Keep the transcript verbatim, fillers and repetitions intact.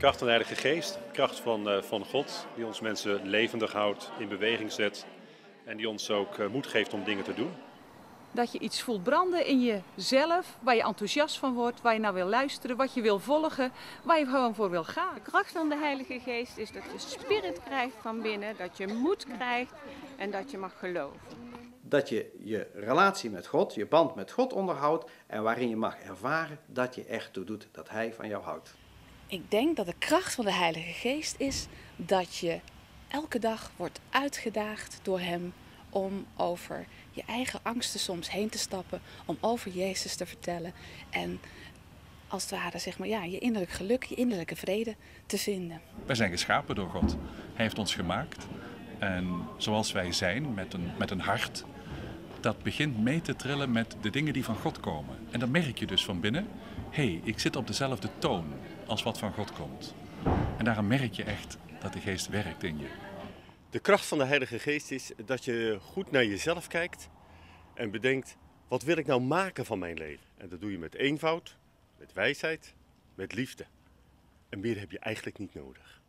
kracht van de Heilige Geest, de kracht van, uh, van God, die ons mensen levendig houdt, in beweging zet en die ons ook uh, moed geeft om dingen te doen. Dat je iets voelt branden in jezelf, waar je enthousiast van wordt, waar je naar wil luisteren, wat je wil volgen, waar je gewoon voor wil gaan. De kracht van de Heilige Geest is dat je spirit krijgt van binnen, dat je moed krijgt en dat je mag geloven. Dat je je relatie met God, je band met God onderhoudt en waarin je mag ervaren dat je echt toe doet dat Hij van jou houdt. Ik denk dat de kracht van de Heilige Geest is dat je elke dag wordt uitgedaagd door Hem om over je eigen angsten soms heen te stappen, om over Jezus te vertellen en als het ware zeg maar, ja, je innerlijk geluk, je innerlijke vrede te vinden. Wij zijn geschapen door God. Hij heeft ons gemaakt en zoals wij zijn met een, met een hart, dat begint mee te trillen met de dingen die van God komen. En dan merk je dus van binnen, hé, hey, ik zit op dezelfde toon als wat van God komt. En daarom merk je echt dat de Geest werkt in je. De kracht van de Heilige Geest is dat je goed naar jezelf kijkt en bedenkt, wat wil ik nou maken van mijn leven? En dat doe je met eenvoud, met wijsheid, met liefde. En meer heb je eigenlijk niet nodig.